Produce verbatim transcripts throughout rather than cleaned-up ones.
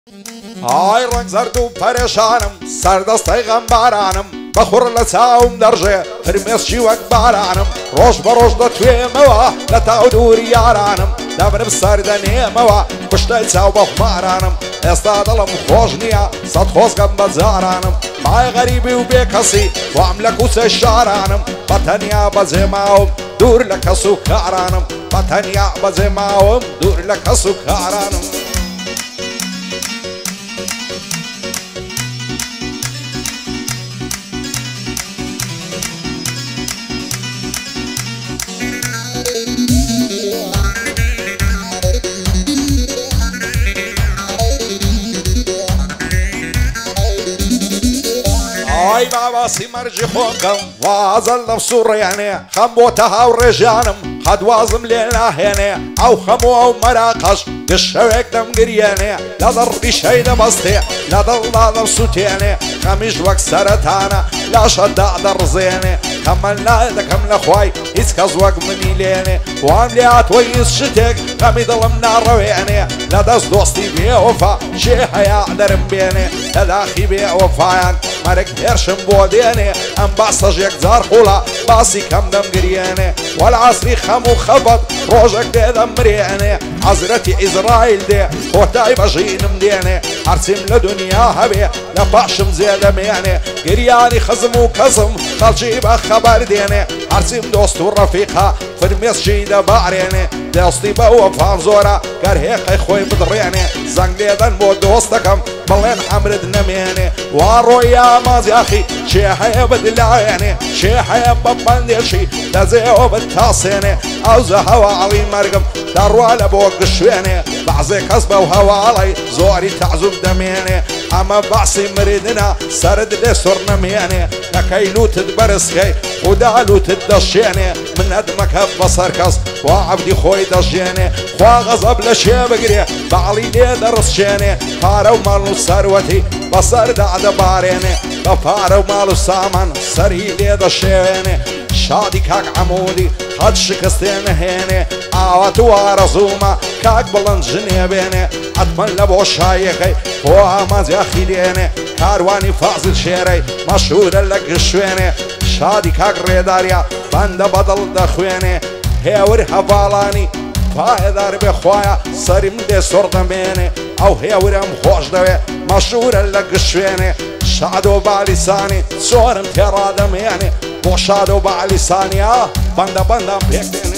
ئای ڕەنگ زەرد و پەرێشانم سەردەستەی غەمبارانم بەخوڕ لە چاوم دەڕژێ فرمێسکی وەک بارانم ڕۆژ بە ڕۆژ دەتوێمەوە لە تاو دووری یارانم دەبرم سەردەنێمەوە پشتەی چاو بە خومارانم ئێستا دڵم خۆش نییە سەد خۆزگەم بە جارانم مای غەریبی و بێ کەسی وام لە کوچە شارانم بەتەنیا بەجێماوم دوور لە کەس و کارانم بەتەنیا بەجێماوم دوور لە کەس و کارانم ئای باباسی مەرجی خۆکەم وازەل لەم سوڕێنێ خەم بۆتە هاوڕێژیانم خەدوازم لێ ناهێنێ ئەو خەموو ئەو مەراقەش گشەوێک دەمگریێنێ لە دەڕی شەی دەبەستێ لە دڵدا دەمسووتێنێ خەمیش وەک سەرەتانە لاشەدا دەڕزێنێ خەمە لای دەکەم لە خوای هیچ کەس وەک منی لێنێ وام لێ هاتووە هیچ شتێک خەمی دڵم ناڕەوێنێ لە دەست دۆستی بێوەفا شێ هەیە دەرم بێنێ لە داخی بێوەفایان مەرگ هێرشم بۆ دێنێ ئەم باسەژ یەکجار خوڵە باسی کەم دەمگرێنێ وەلعەسری خەم و خەبەت ڕۆژێک دێ دەمرێنێ حەزرەتی ئیزرائیل دێ خۆتای بەژینم دێنێ هەرچیم لە دنیا هەبێ لە پاشم جێ دەمێنێ گریانی خزم و کەسم خەڵکی بە خەبەر دێنێ هەرچیم دۆست و ڕەفیقا فرمێسکی دەبارێنێ دەستی بە وەفام زۆرە گەر هێقەی خۆی بدڕێنێ زەنگ لێدەن بۆ دۆستەکەم بڵێن ئەمرت نەمێنێ وا ڕۆی ئامازیاخی چێ هەیە بدلایێنێ چێ هەیە بە بەندێشی دەزێەوە بتاسێنێ ئەوزە هەواڵی مەرگم دەڕوا لە بۆ گشوێنێ بەعزێ کەس بەو هەواڵی زۆری تەعزوب دەمێنێ ئەمە باسی مریدنە سەرت لێ سۆر نەمێنێ نەکەی لوتت بەرزکەی خوددا لوتت دەشێنێ منەت مەکە بەسەر کەس وا عەبدی خۆی دەژێنێ خوا غەزەب لە شێ بگرێ باڵی لێ دەڕسشێنێ پارە و ماڵ و سەروەتی بەسەردا دەبارێنێ بە پارە و ماڵ و سامان سەری لێ دەشێوێنێ شادی کاک عەموودی قەت شکستێ نەهێنێ ئاوا تو ئارەزوومە کاک بڵند ژنێ بێنێ حتمەن لە بۆ شایەکەی خۆ ئامانجیاخی لێنێ کاروانی فازل شێرەی مەشهورە لە گشوێنێ شادی کاک ڕێداریە بەندە بەدڵ دەخوێنێ هێور هەڤاڵانی پایدار بێ خوایە سەریم دێ سۆر دەمێنێ ئەو هێورم خۆش دەوێ مەشهورە لە گشوێنێ شاد و بالیسانی سۆرم تێڕا دەمێنێ بۆ شاد و بالیسانیا بەندە بەندەم پێک دێنێ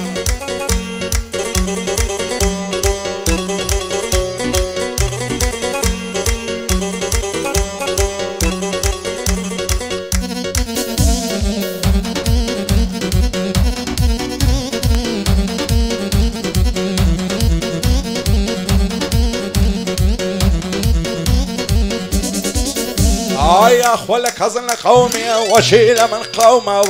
يا أخوة حزن قومي وشيل من قومه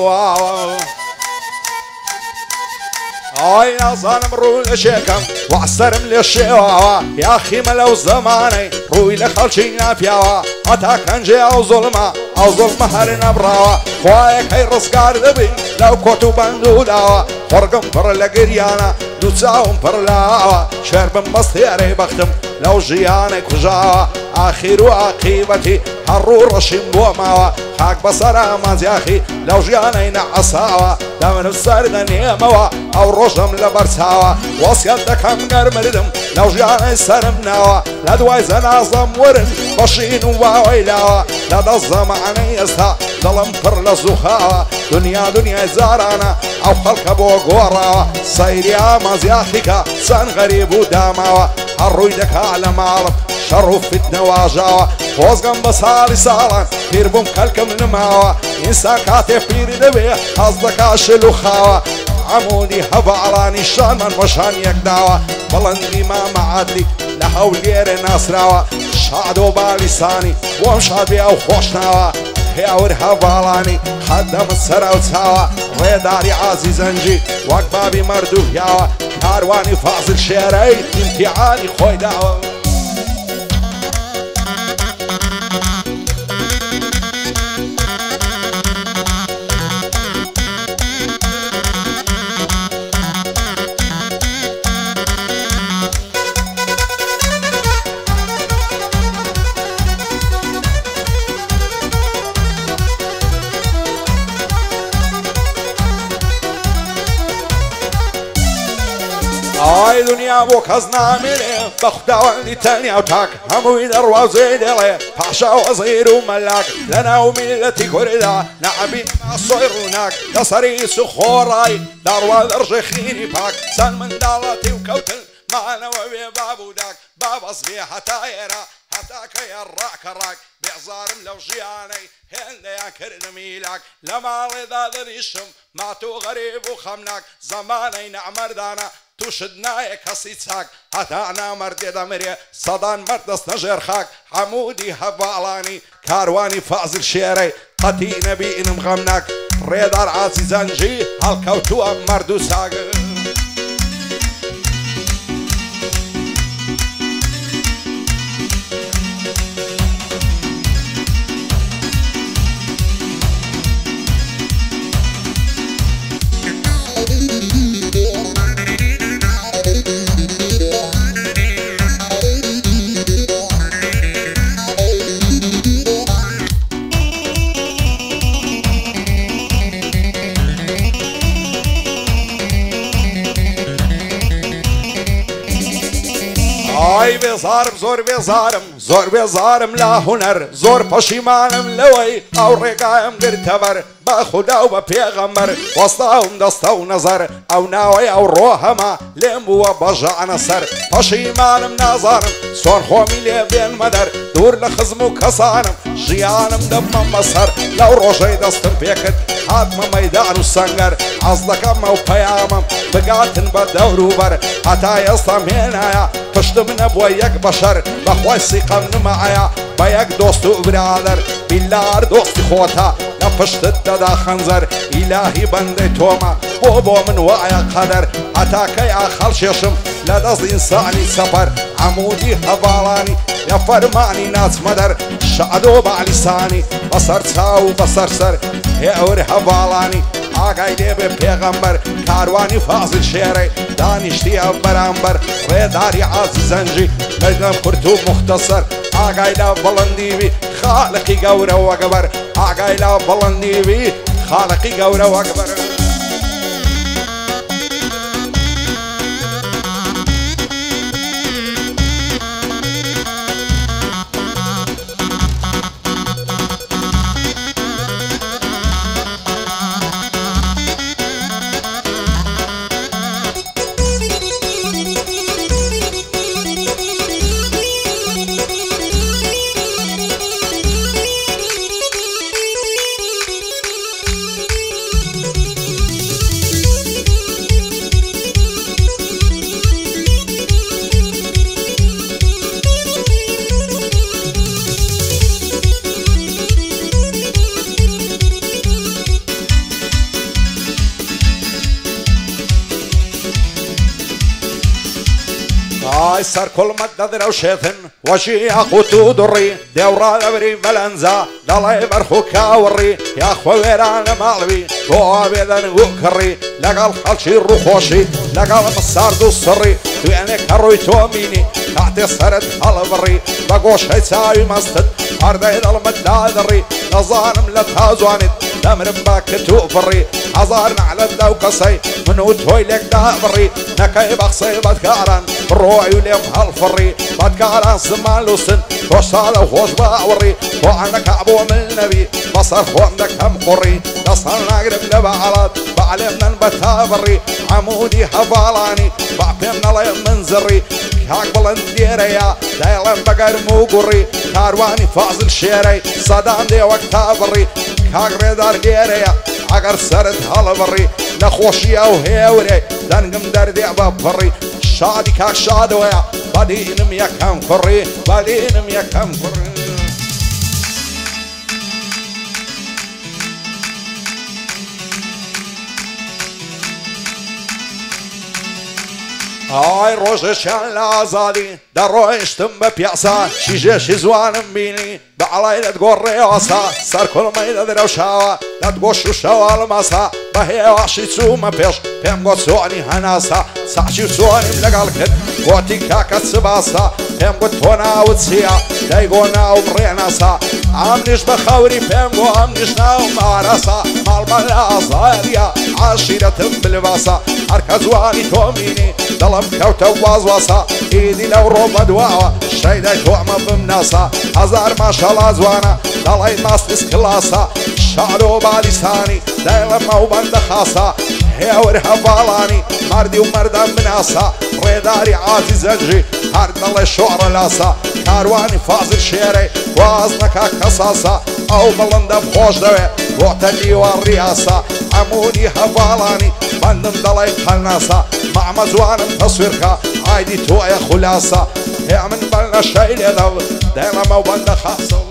آي يا ظالم روي لشيكم وعسرم للشيوة يا أخي ملو زماني روي لخلشي نافيا حتى كان جي أو ظلمة أو ظلمة هرنا براوة خوايك هاي رزقار دبي لو كوتو بندودا خرقم فر لقريانا دوتساهم فر لاوا شربم بستيري بختم لو جياني كجاوا آخر عاقبتي حرو رشم بوماوا خاك بصرا مازياخي لو جياني نعصاوا لمن السرد نيموا او روشم لبرساوا وصيت دكم نرمردم لو جياني سرمناوا لدواي زنازم ورن بشين وويلاوا لدى الزمعني يستا ظلم فر لزوخاوا دنيا دنيا زارانا او خلق بو غورا سيريا مازياخيكا سن غريب وداماوا الروي دكا على معرف شرف فتنة واجاوا خوزغم بسالي سالان بير بوم كالكم نماوا إنسان كاتف بير دبي حصدك شلو خاوا عمودي هبعراني شان من مشان يكداوا بلندي ما معادلي لحول غير ناسراوا شادو باليساني ومشاد بي او خوشناوا هيور هبعراني خدم السرا وتساوا ريداري عزيزنجي وقبابي مردو ياوا كارواني فاصل شيري امتحاني خوي داوا دنیا بۆ کەس نامێنێ بە خوداوەندی تەنیا و تاک هەمووی دەڕوازێ دەڵێ پاشا وەزیر و مەلاک لە ناو میلەتی کووردا نەعەبی ماسۆی ڕووناک لەسەری سوخۆڕای داڕوا دەڕژێ خیری پاک چەند منداڵەتی و کەوتن مانەوە وێ بابووداک بابەس بێ هەتا ئێرە هەتا کە ڕاکە ڕاک بێزارم لەو ژیانەی هێندەیان کردم میلاک لە ماڵێدا دەریشم ماتۆ غەریب و خەمناک زەمانەی نەعمەردانە تووشت نایە کەسی چاک هەتا نامەردێ دەمرێ سەدان مەرد دەست نەژێر خاک حەموودی هەڤاڵانی کاروانی فازل شێرەی قەتی نەبینم غەمناک ڕێدار عازیزەنجی هەڵکەوتووە مەرد و چاک ئای بێزارم زۆر بێزارم زۆر بێزارم لە هونەر زۆر پەشیمانم لەوەی ئەو ڕێگایم گرتەبەر بە خودا و بە پێغەمبەر وەستاوم دەستە و نەزەر ئەو ناوەی ئەو ڕۆ هەما لێم بووە بەژانە سەر پەشیمانم نازانم سۆن خۆمی لێ بێن مەدەر دوور لە خزم و کەسانم ژیانم دەبمە بەسەر لەو ڕۆژەی دەستم پێکرد هاتمە مەیدان و سەنگەر حەز دەکەمە و پەیامم بگاتن بە دەور و بەر هەتا ئێستام هێنایە پشتم نەبووە یەک بەشەر بەخوای سیقەم نمایە بە یەک دۆست و برادەر بیلار دۆستی خۆتە لە پشتت دەدا خەنجەر ئیلاهی بەندەی تۆمە بۆ بۆ من وایە قەدەر هەتاکەی ئاخەڵ شێشم لە دەست ئینسانی سەفەر عەموودی هەڤاڵانی لە فەرمانی ناچمەدەر شەعدۆ بەعلیسانی بەسەر چاو و بەسەر سەر هێور هەڤاڵانی ئاگای لێبێ پێغەمبەر کاروانی فازل شێرەی دانیشتیە بەرامبەر ڕێداری عازیزەنجی بەدەم کورت و مختصر ئاگای لە بەڵندیوی خالقی گەورە وەگەبەر ئاگای لە بەڵندیوی خالقی گەورە وەگەبەر ئای سەر کوڵمەت دەدرەوشێتن وەشی یاقووت و دوڕی دێوڕا دەبری بەلەنجە دەڵێ بەرخ و کاوڕی یاخۆ وێران لە ماڵوی بۆ ئاوێدەنگ و کڕی لەگەڵ خەڵکی ڕووخۆشی لەگەڵ مسارد و سڕی دوێنێ کە ڕووی تۆ بینی کاتێ سەرت هەڵبڕی بە گۆشەی چاوی مەستت هەردەی دڵمت دادڕی نەزانم لە تازوانیت دەمرم بە کت و فڕی هەزار نەعلەت لەو کەسەی من و تۆی لێک دابڕی نەکەی بە قسەی بەدکاران بڕۆی و لێم هەڵفڕی بەدکاران زمان لوسن تۆ ساڵە خۆش باوەڕی تۆ عەنەکە بۆ من نەبی بەسەر خۆم دەکەم قوڕی دەستان ناگرم لە بەعەڵات بەعلێم نەن بە تابڕی عەموودی هەڤاڵانی با پێم نەڵێ من زڕی کاک بڵند لێرەیە دەیڵێم بەگەرم و گوڕی کاروانی فازل شێرەی سەدان دێ وەک تابڕی کاک ڕێدار لێرەیە ئەگەر سەرت هەڵبڕی نەخۆشیە و هێورێ دەنگم دەردێ بە پڕی شادی کاک شادوەیە بەدینم یەکەم کوڕی بەدینم یەکەم کوڕی ئای ڕۆژێکیان لە ئازادی دەڕۆیشتم بە پیاسە شیژێشی زوانم بینی بە عەڵای دەتگۆڕێوەسا سەر کوڵمەی دەدرەوشاوە دەتگۆش و شەواڵمەسا بە هێواشی چوومە پێش پێم گۆ چۆنی هەناسا ساچی و چۆنیم لەگەڵ کرد گۆتی کاکە چ باسە پێم گوت تۆ ناوت چییە دەیگۆ ناوم ڕێنەسا ئەمنیش بە خەوری پێم گۆ ئەمنیش ناوم ئارەسا ماڵمە ئازاریە عاشیرەتم بلباسە هەرکە جوانی تۆ مینی دڵم کەوتە وازواسە ئیدی لەو ڕۆ بەدواوە شەیدای تۆمە بمناسە هەزار ماشەڵا جوانە دەڵی ماستیس کلاسە شار و بالیسانی دەیڵەمە و بەندە خاسە هێور هەڤاڵانی مردی و مەردە مناسە ڕێداری عاجی زەنجی هەر دەڵێ شۆڕە لاسە کاروانی فازل شێرەی واز نەکا کەساسە ئەو بڵندە خۆش دەوێ بۆتە دیوان ڕیاسە هەموونی هەڤاڵانی بەندم دەڵێ قەلناسە مەعمە جوانم تەسویرکە ئایدی تۆیە خولاسە هێ من بەلنە شەی لێدە دەیڵەمە و بەندە خاسە